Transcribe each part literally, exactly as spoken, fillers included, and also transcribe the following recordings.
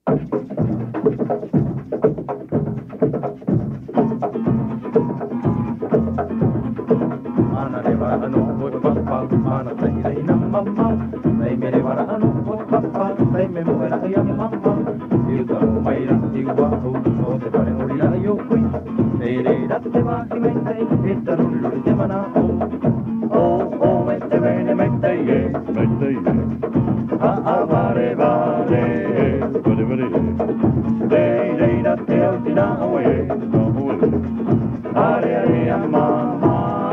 Mana de vara ano oi papa, mana tai ai na mama. Nei me de vara ano oi papa, nei me mo era ai mama. Eu tamo mai ra ti wa ho, o te pare ori la yo kui. Nei re ra te vahine mata'i, e taruri ruri te mana o. O o e te vahine mata'i, mata'i. A a vare vare, vare vare. Dei dei ra te au ti na oe, na oe. Are are a mama.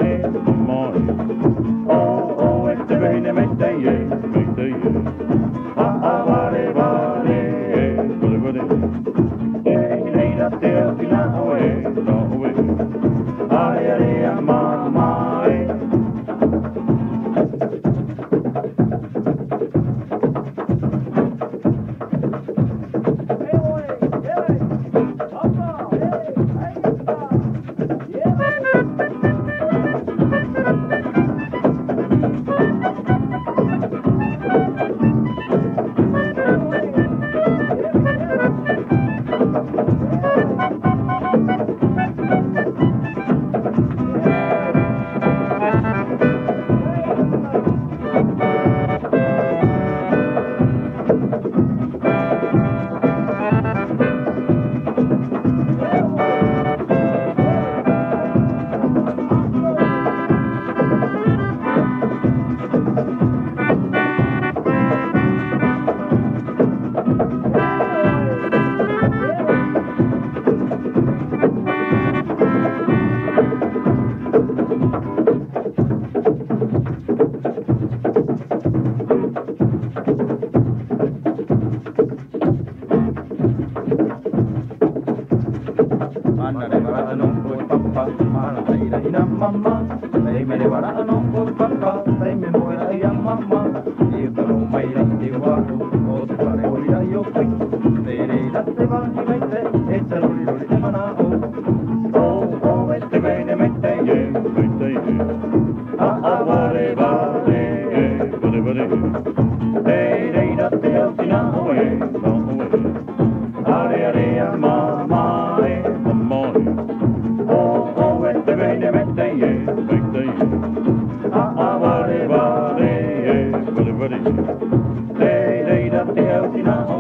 Oh, este vahine mata'i, mata'i. Ah, ah, vale, vale, vale, vale. Ei, ei, da te au ki na oe, na oe. Are, are, a mama, e. Mana de vara ano oi papa, mana tai ai na mama. Nei me de vara ano oi papa, nei me mo era ai mama. Eu tamo mai ra ti wa ho, o te pare ori la yo kui. Nei re ra te vahine mata'i, e taruri ruri te mana o. O o e te vahine mata'i, mata'i. Ah ah vare vare, vare vare. Dei dei ra te au ti na oe, na oe. Are are a mama. Vahine mata'i, mata'i. Ah ah vare vare, vare vare. Dei dei da te au ti na oe.